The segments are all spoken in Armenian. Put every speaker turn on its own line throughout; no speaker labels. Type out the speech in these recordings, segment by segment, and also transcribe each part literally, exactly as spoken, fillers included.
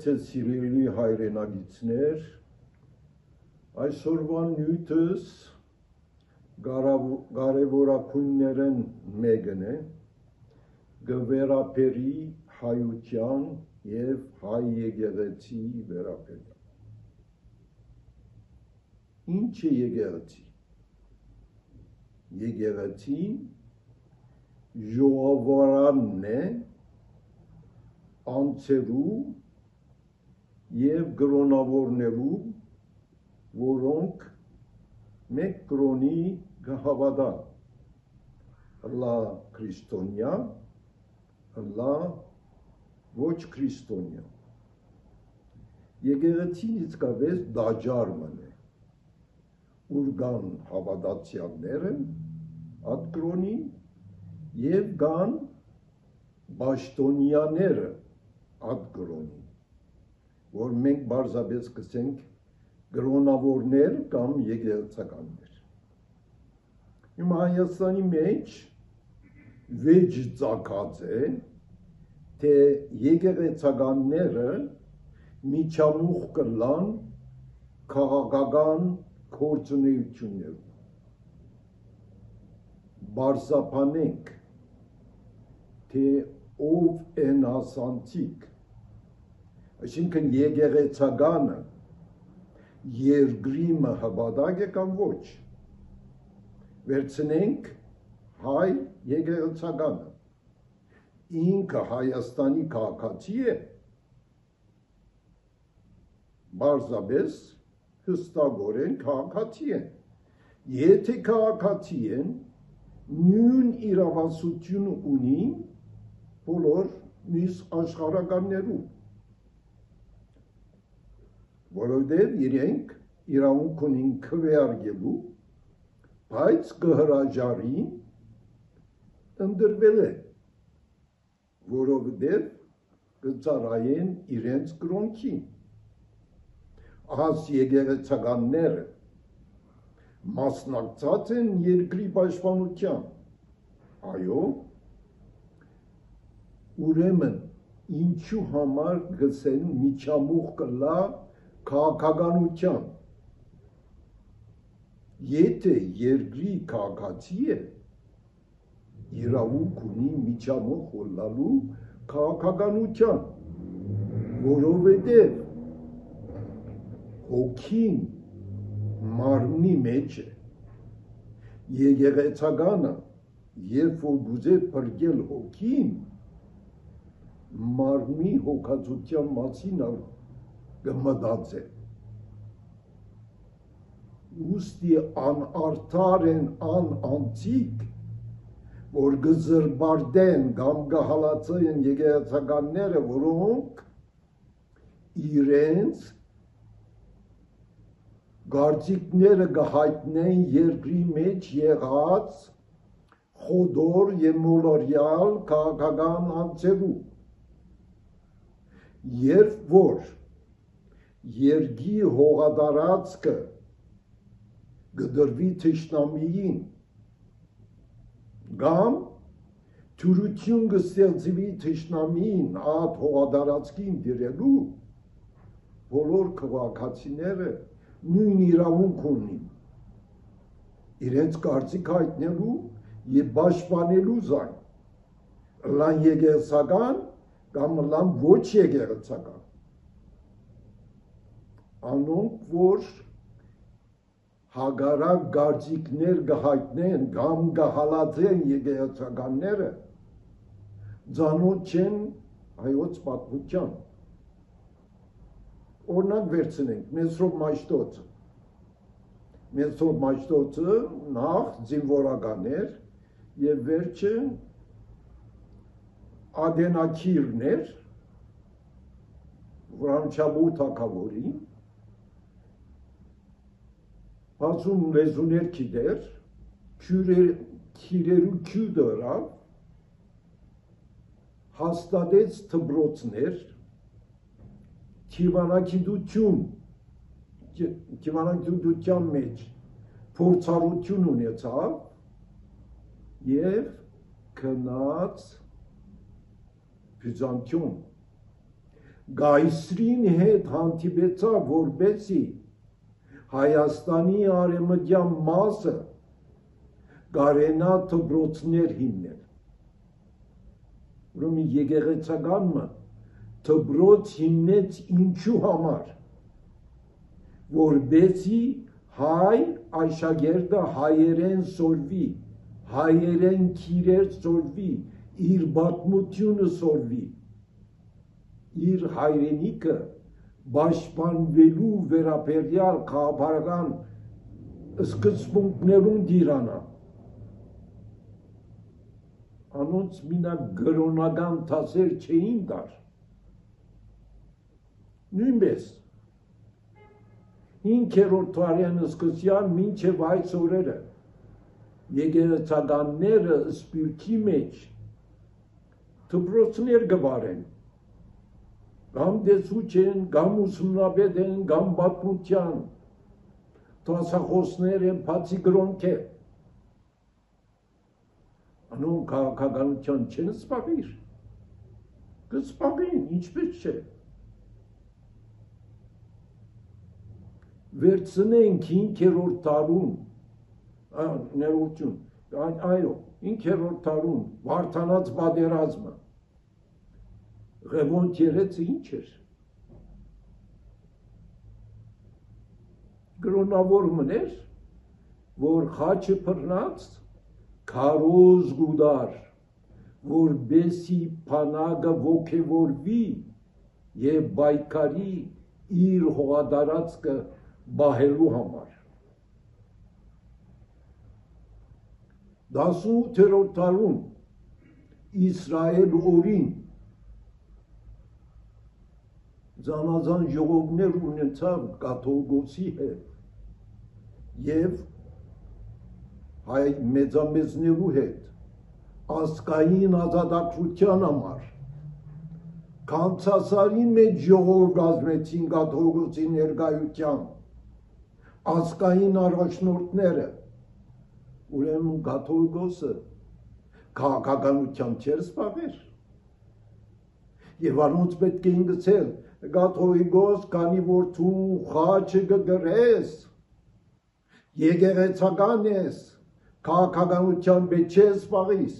Իհերթե սիրելի հայրենագիցներ, այսօրվա նյութս կարևորագույններն մեկն է, գվերապերի հայության և հայ եկեղեցի վերապերյալ։ Ինչ է եկեղեցի։ Եկեղեցին ժողովարանն է անձերու և գրոնավորներու, որոնք մեկ կրոնի կհավատան, լա քրիստոնյա, լա ոչ քրիստոնյա։ Եկեղեցին իսկապես դաջարմն է, ուր կան հավատացյալները այդ կրոնի և կան պաշտոնյաները այդ կրոնի, որ մենք պարզապես կսենք կրոնավորներ կամ եկեղեցականներ։ Հիմա Հայաստանի մեջ վեճ ծագած է, թե եկեղեցականները միջամուխ կլան քաղաքական գործունեություններում։ Բարձրաբանենք, թե ով են ասանցիկ, այսինքն եկեղեցականը երկրի մհաբադակ է կամ ոչ, վերցնենք հայ եկեղեցականը, ինքը Հայաստանի քաղաքացի է, բարձրապես հստակորեն քաղաքացի են, եթե քաղաքացի են, նույն իրավասություն ունի բոլոր մյուս աշխարհականներում, որովհետև իրենք իրավունք ունին քվեարկելու, բայց կհրաժարին ընտրվել է, որովհետև կծառայեն իրենց կրոնքին։ Այս եկեղեցականները մասնակցած են երկրի պաշտպանության, այո, ուրեմն ինչու համար գսեն միջամուխ կլա քաղաքականության, եթե երկրի քաղաքացի է, իրավունք ունի միջամուխ լալու քաղաքականության, որովհետև հոգին մարմնի մեջ է, եկեղեցականը, երբ որ գուզե փրկել հոգին, մարմնի հոգածության մասին կմտածե։ Ուստի անարդար են անանցիկ, որ կզրբարդեն կամ կհալածեն եկեղեցականները, որոնք իրենց գործիքները կհայտնեն երկրի մեջ եղած խոդոր և մոլորյալ քաղաքական անձերու։ Երբ որ երկրի հողատարածքը կդրվի թշնամիին, կամ թյուրություն կստեղծվի թշնամիին այդ հողատարածքին դրելու, բոլոր քաղաքացիները նույն իրավունք ունին իրենց կարծիք հայտնելու և պաշտպանելու զայն, լան եկեղեցական կամ լան ոչ եկեղեցական։ Անոնք, որ հակառակ կարծիքներ կհայտնեն կամ կհալածեն եկեղեցականները, ծանոթ չեն հայոց պատմության։ Օրինակ վերցնենք Մեսրոպ Մաշտոցը։ Մեսրոպ Մաշտոցը նախ զինվորական էր և վերջը ադենակիրն էր, Վրանչաբու թագավորի, բացում լեզուներ գիտեր, քիրերու քյու դրավ, հաստատեց դպրոցներ, Թիվանագիտություն, թիվանագիտության մեջ փորձառություն ունեցավ և գնաց Բյուզանդիոմ, գայսրին հետ հանդիպեցավ, որպեսզի Հայաստանի արևմտյան մասը գարենա դպրոցներ հիմնել։ Ուրեմն եկեղեցականը դպրոց հիմնեց ինչու համար, որպեսզի հայ աշակերտը հայերեն սորվի, հայերեն քիրեր սորվի, իր պատմությունը սորվի, իր հայրենիքը պաշտպանվելու վերաբերյալ քաղաքական սկզբունքներուն դիրանա։ Անոնց մինակ գրոնական դասեր չէին դար։ Նույնպես հինգերորդ դարյան սկզբյան մինչև այս օրերը եկեղեցականները սպիրկի մեջ դպրոցներ կվարեն, կամ դեսուչեն, կամ ուսումնապետ են, կամ պատմության դասախոսներ են, բացի գրոնք է։ Անոնք քաղաքականության չեն սպաղիր, կսպաղին, ինչպես չէ։ Վերցնենք հինգերորդ դարուն, ներողություն, այո, հինգերորդ դարուն Վարդանաց պատերազմը, Ղևոն Տերեցը ինչ էր։ Գրոնավոր մներ, որ խաչը բռնած քարոզ գուդար, որպեսզի բանակը ոգևորվի եւ պայքարի իր հողատարածքը բահելու համար։ Դասութերորդ դարում Իսրայել օրին զանազան ժողովներ ունեցավ կաթողիկոսի հետ եւ հայ մեծամեծներու հետ ազգային ազատագրության համար Կանցասարի մեջ ժողով կազմեցին կաթողիկոսի ներկայությամբ ազգային առաջնորդները, ուրեմն կաթողիկոսը քաղաքականության չէր սպաղեր եւ անոնց պետք է ինգծել կաթողիկոս քանի որ դու խաչը կգրես եկեղեցական ես քաղաքականության մեջ չես սպաղիս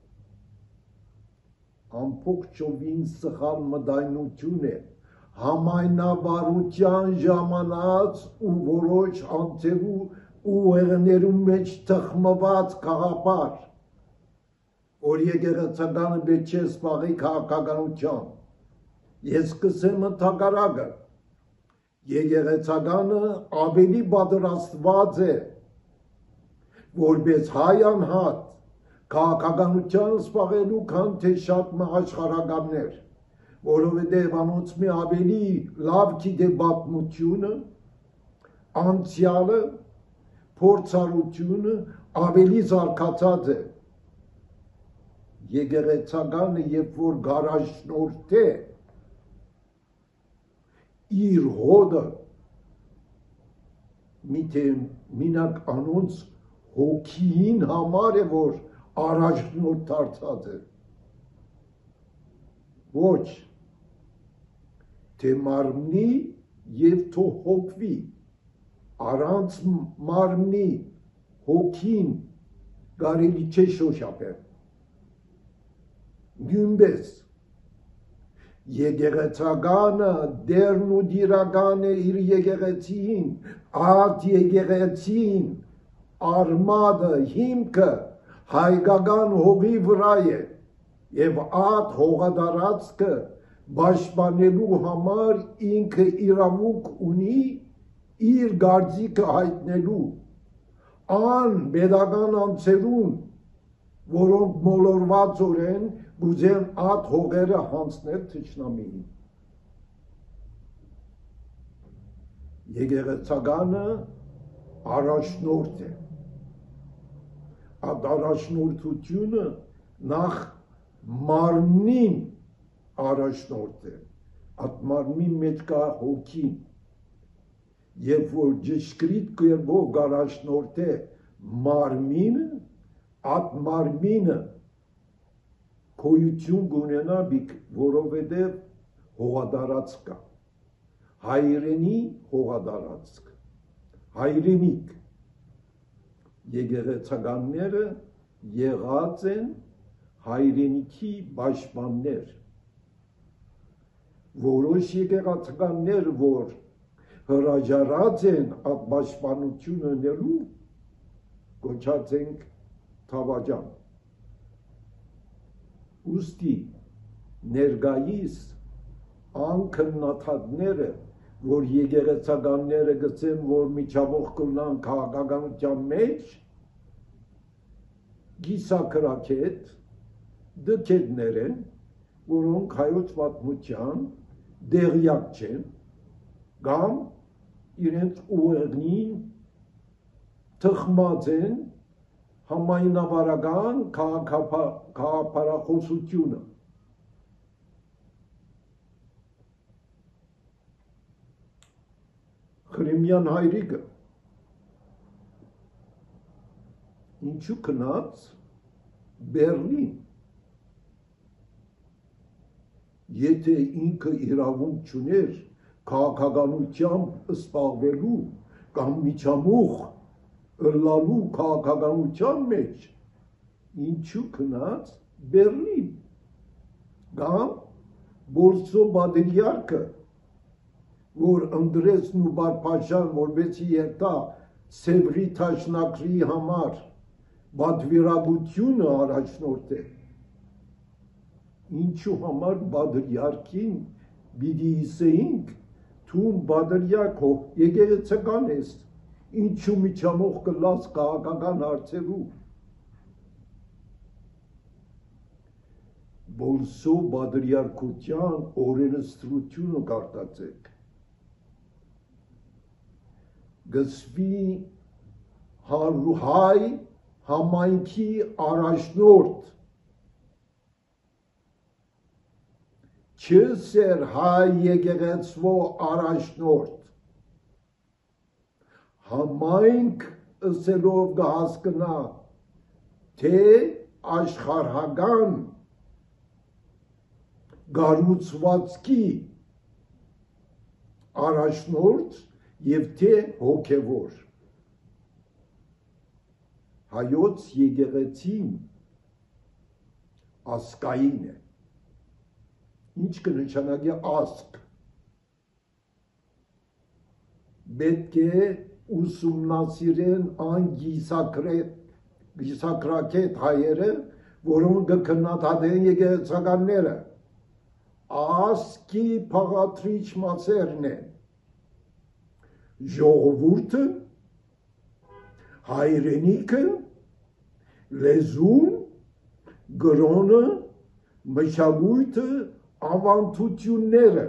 ամբողջովին սխալ մտայնություն է համայնավարության ժամանած ու որոշ անձերու ու հեղներու մեջ թխմված կաղապար որ եկեղեցականը պետք չէ սպաղի քաղաքականության ես կսեմ ընդհակառակը եկեղեցականը ավելի պատրաստված է որպես հայ անհատ քաղաքականության սպաղելու քան թե շատ աշխարհականներ որովհետև անոնց մի ավելի լավ գիտե պատմությունը անցյալը փորձառությունը ավելի զարգացած է եկեղեցականը երբ որ գարաժնորդ է իր հոդը միթե մինակ անոնց հոգին համար է որ առաջնորդ դարձած է ոչ թե մարմնի եւ թո հոգվի առանց մարմնի հոգին կարելի չէ շոշափել նույնպես եկեղեցականը դերն ու դիրական է իր եկեղեցին այդ եկեղեցին արմատը հիմքը հայկական հողի վրա է եւ այդ հողատարածքը պաշտպանելու համար ինքը իրավունք ունի իր գործիքը հայտնելու ան pedagogan անձերուն որոնք մոլորված օրեն գուզեն այդ հողերը հանցնել թշնամիին եկեղեցականը առաջնորդ է այդ առաջնորդությունը նախ մարմնին առաջնորդ է այդ մարմնի մեջ կա հոգին երբ որ ճշգրիտ կերպով առաջնորդ է մարմինը այդ մարմինը գոյություն կունենա որովհետև հողադարածք կա, հայրենի հողադարածք, հայրենիք, եկեղեցականները եղած են հայրենիքի պաշտպաններ, որոշ եկեղեցականներ, որ հրաժարած են այդ պաշտպանությունը ունելու, կոչած ենք թավաջան։ Ուստի ներկայիս անքննադատները, որ եկեղեցականները գցեն, որ միջավող կլան քաղաքականության մեջ, գիսակրակետ դքերներ են, որոնք հայոց պատմության դեղյակ չեն, կամ իրենց ուղեղնին թխմած են համայնավարական քաղաքապարախոսությունը։ Խրիմյան հայրիկը ինչու գնաց Բեռլին, եթե ինքը իրավունք չուներ քաղաքականությամբ սպառվելու կամ միջամուխ ըլլալու քաղաքականության մեջ, ինչու գնաց Բեռլին, կամ Բորսո Բադրիարքը, որ ընդրեց Նուբար Փաշան, որպեսզի երթա Սևրի թաշնակրի համար բադվիրագությունը առաջնորդել, ինչու համար Բադրիարքին պիտի իսեինք, թուն Բադրիարքո եկեղեցական ես, ինչու միջամուխ կլաս քաղաքական հարցերու։ Բորսո Բադրիարքության օրենսդրությունը կարտացեք, գծվի հայ համայնքի առաջնորդ, չսեր հայ եկեղեցվո առաջնորդ, համայնք ըսելով կհասկնա, թե աշխարհական գառուցվածքի առաջնորդ և թե հոգևոր։ Հայոց եկեղեցին ասկային է, ինչ կնշանակի ասկ, պետք է ուսումնասիրեն այն գիսակրակետ հայերը, որոնք կքննադատեն եկեղեցականները, ասկի փաղադրիչ մասերն են, ժողովուրդը, հայրենիքը, լեզուն, գրոնը, մշակույթը, ավանդությունները,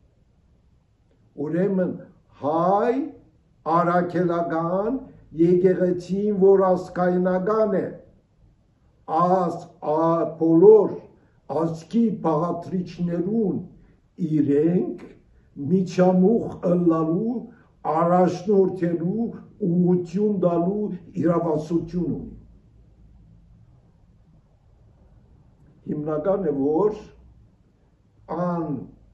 ուրեմն հայ առաքելական եկեղեցին, որ ասկայնական է, աս բոլոր ասկի բաղադրիչներուն իրենք միջամուխ ըլլալու, առաջնորդելու, ուղղություն տալու իրավասություն ունի։ Հիմնական է, որ ան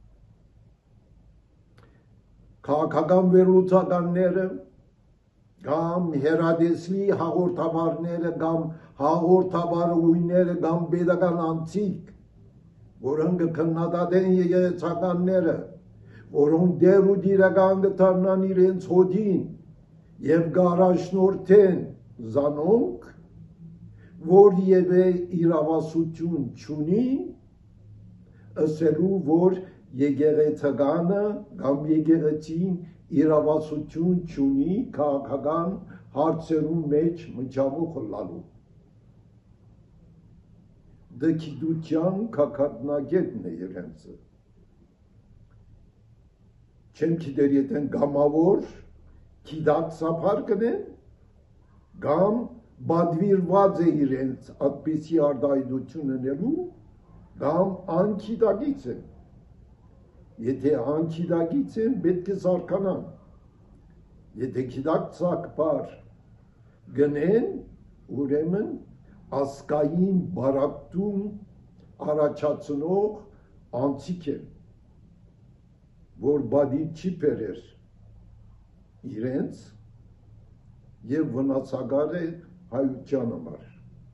քաղաքական վերլուծականները կամ հերադեսլի հաղորդավարները կամ հաղորդավարուհիները կամ պետական անձիկ, որոնք քննադատեն եկեղեցականները, որոնք դեր ու դիրական կդառնան իրենց հոդին եւ կառաջնորդեն զանոնք, որևէ իրավասություն չունի, ըսելու, որ եկեղեցականը կամ եկեղեցին իրավասություն չունի քաղաքական հարցերու մեջ միջամուխ ըլլալու։ Դգիտության կակատնագետն է իրենցը։ Չեմ գիտեր եթե գամավոր գիտակ սափար կնեն, կամ բադվիրված է իրենց այդպիսի արտահայտություն ունելու, կամ անգիտակից են։ Եթե անգիտակից են, պետք է զարկանան։ Եթե գիտակ ծակպար գնեն, ուրեմն ասկային բարակտում առաջացնող անցիկ են։ որ բադի չի բերեր իրենց եւ վնասակար է հայության համար։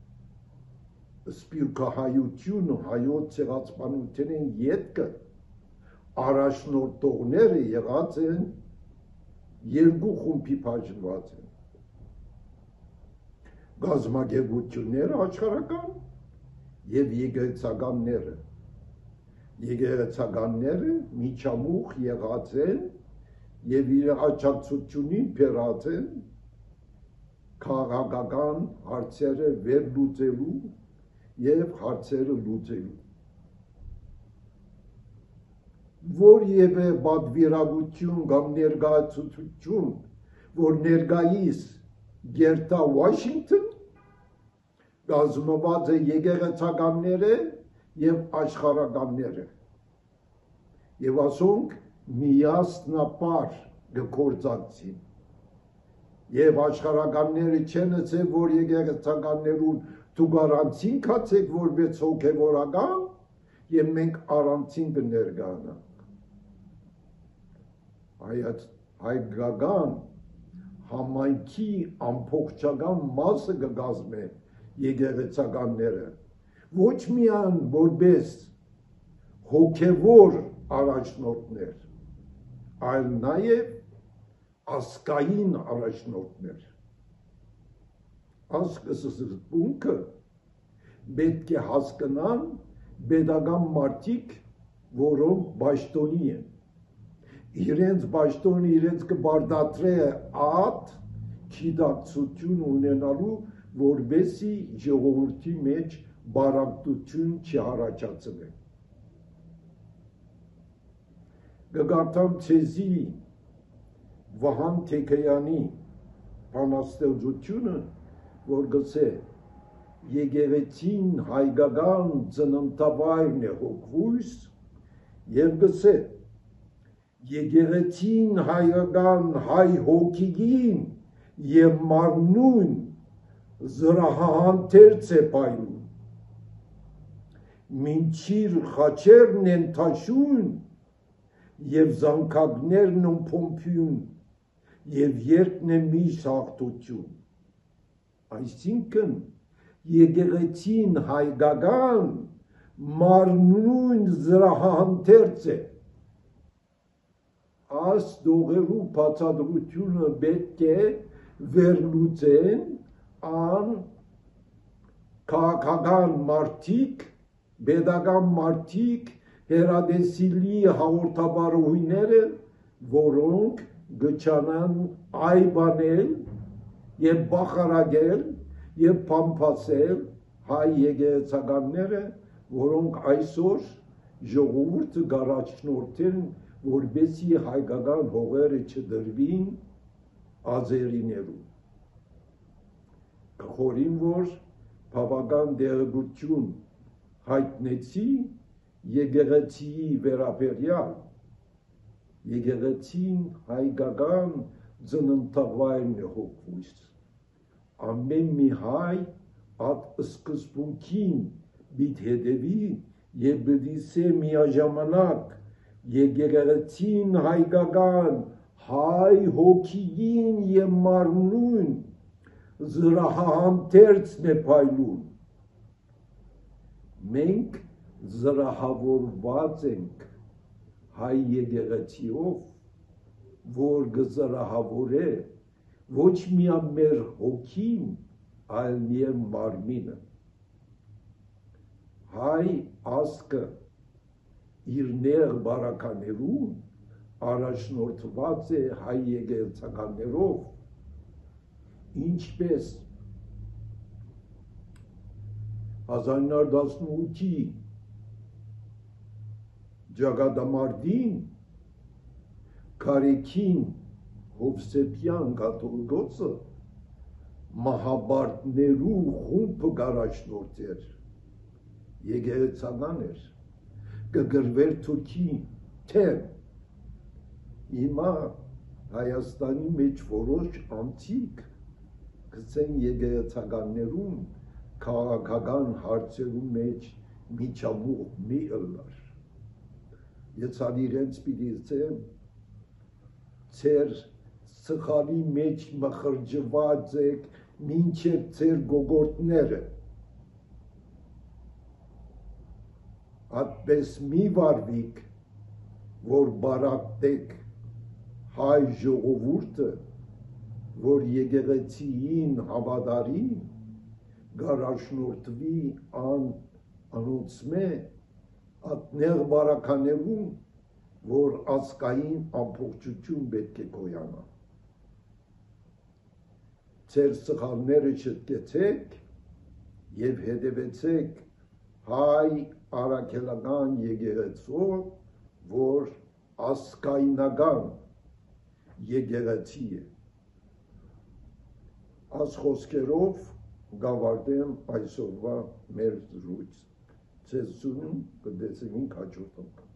Սպիրկահայությունը հայոց ցեղասպանության ետքը առաջնորդողները եղած են երկու խումբի բաժանված են։ Գազագերբությունները աշխարհական եւ եկեղեցականները։ Եկեղեցականները միջամուխ եղած են եւ իր աջակցությունին բերած են քաղաքական հարցերը վերլուծելու եւ հարցերը լուծելու։ Որևէ բادվիրագություն կամ ներկայացություն, որ ներկայիս գերտա Վաշինգտոն, կազմված է եկեղեցականները եւ աշխարհականները։ Եվ ասոնք միասնապար գործակցին։ Եվ աշխարհականները չեն ասել, որ եկեղեցականներուն դու գարանցին կացեք որպես հոգևորական եւ մենք առանցին կներկայանանք։ Հայաց հայկական համայնքի ամբողջական մասը կգազմե եկեղեցականները ոչ միայն որպես հոգևոր առաջնորդներ, այլ նաեւ ազգային առաջնորդներ։ Ազգը պետք է հասկանան պետական մարդիկ, որոնք պաշտոնի են։ Իրենց պաշտոնը իրենց կբարդատրե ատ գիտակցություն ունենալու, որբեսի ժողովրդի մեջ բարակտություն չհառաջացնի։ Կգարտամ ցեզի Վահան Թեքեյանի բանաստեղծությունը, որ գսե եկեղեցին հայկական ծննդավայրն է հոգվույս եւ գսե եկեղեցին հայկական հայ հոգիին եւ մարմնուն զրահանթերց է պայում մինչիր խաչերն են թաշուն եւ զանգակներն են փոմփյուն եւ երկն է միշտ հաղթություն։ Այսինքն եկեղեցին հայկական մարմնուն զրահանթերց է։ Այս դողերու բացատրությունը պետք է վերլուծեն ան քաղաքական մարդիկ, պետական մարդիկ, հերադեսիլի հաղորդավարուհիները, որոնք գճանան այբանել եւ բախարագել եւ փամփասել հայ եկեղեցականները, որոնք այսօր ժողովուրդը գարաչնորթեն, որբեսի հայկական հողերը չդրվին ազերիներու։ Կխորին, որ բավական դեղեցություն հայտնեցի եկեղեցիի վերաբերյալ, եկեղեցին հայկական ծննդավայրն է հոգվույս։ Ամեն մի հայ այդ սկզբունքին պիտի հետևի եւ պիտի սե միաժամանակ եկեղեցին հայկական հայ հոգիին եւ մարմնուն զրահանթերցն է փայլուն։ Մենք զրահավորված ենք հայ եկեղեցիով, որ գզրահավոր է ոչ միայն մեր հոգին, այլ միայն մարմինը։ Հայ ազգը իր նեղ բարականերուն առաջնորդված է հայ եկեղեցականներով, ինչպես հազար ինը հարյուր տասնութի Ջագադամարտին Կարեքին Հովսեփյան կաթողիկոսը մահաբարտներու խումբը առաջնորդեր, եկեղեցական էր, կգրվեր Թուրքի թեմ։ Հիմա Հայաստանի մեջ որոշ անցիկ գցեն եկեղեցականներուն քաղաքական հարցերու մեջ միջամուխ մի ըլլար։ Եցավ իրենց պիտի ծեմ, ծեր սխալի մեջ մխրջված եք, մինչև ծեր գոգորտները, այդպես մի վարվիք, որ բարակտեք հայ ժողովուրդը, որ եկեղեցիին հավատարի, գարաշնորթվի ան անոնցմե, ատներ բարականերուն, որ ասկային ամբողջություն պետք է գոյանա։ Ձեր սխալները չտկեցեք և հետևեցեք հայ առաքելական եկեղեցու, որ ասկայնական եկեղեցի է։ Այս խոսքերով գավարտեմ այսօրվա մեր զրույց։ Ձեզ սուրում կտեսնենք հաջորդ անգամ։